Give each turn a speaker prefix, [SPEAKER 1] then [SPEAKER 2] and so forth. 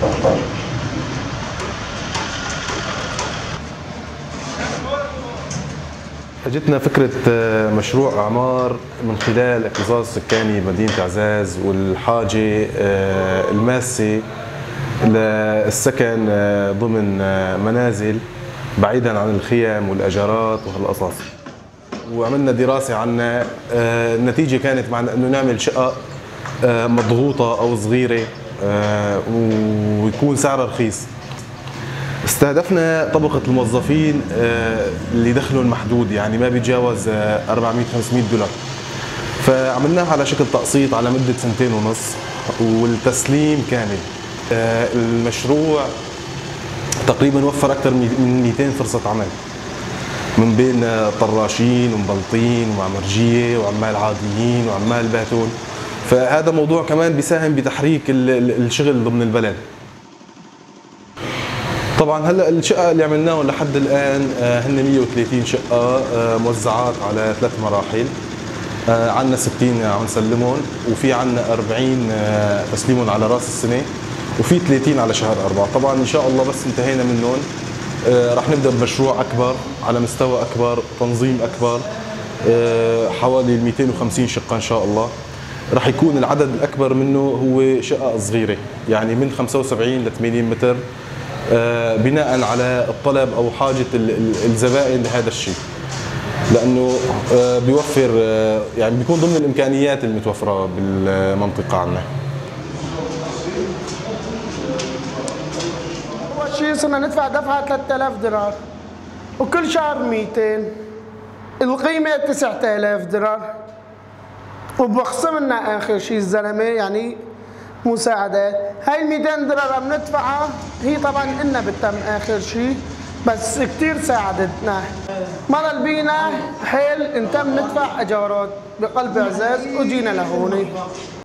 [SPEAKER 1] اجتنا فكرة مشروع إعمار من خلال اكتظاظ سكاني مدينة عزاز والحاجة الماسة للسكن ضمن منازل بعيدا عن الخيام والأجارات وهالقصص. وعملنا دراسة عنها، النتيجة كانت معنا انه نعمل شقق مضغوطة أو صغيرة ويكون سعرها رخيص. استهدفنا طبقة الموظفين اللي دخلهم محدود، يعني ما بيتجاوز 400-500 دولار، فعملناها على شكل تقسيط على مدة 2.5 سنين والتسليم كامل. المشروع تقريبا وفر أكثر من 200 فرصة عمل من بين طراشين ومبلطين ومعمرجية وعمال عاديين وعمال باتون، فهذا موضوع كمان بيساهم بتحريك الشغل ضمن البلد. طبعا هلا الشقق اللي عملناهم لحد الان هن 130 شقه موزعات على 3 مراحل. عندنا 60 عم نسلمهم، وفي عندنا 40 تسليمهم على راس السنه، وفي 30 على شهر 4. طبعا ان شاء الله بس انتهينا منهم رح نبدا بمشروع اكبر على مستوى اكبر، تنظيم اكبر، حوالي 250 شقه ان شاء الله. رح يكون العدد الاكبر منه هو شقق صغيره، يعني من 75 ل 80 متر، بناء على الطلب او حاجه الزبائن لهذا الشيء، لانه بيوفر يعني بيكون ضمن الامكانيات المتوفره بالمنطقه عندنا.
[SPEAKER 2] اول شيء صرنا ندفع دفعه 3000 دولار وكل شهر 200، القيمه 9000 دولار، وبخصم لنا اخر شيء الزلمه يعني مساعدات. هاي ال 200 دولار عم ندفعها هي طبعا إلنا بالتم اخر شيء، بس كثير ساعدتنا. مرة بينا حيل ان تم ندفع اجارات بقلب عزاز وجينا لهون.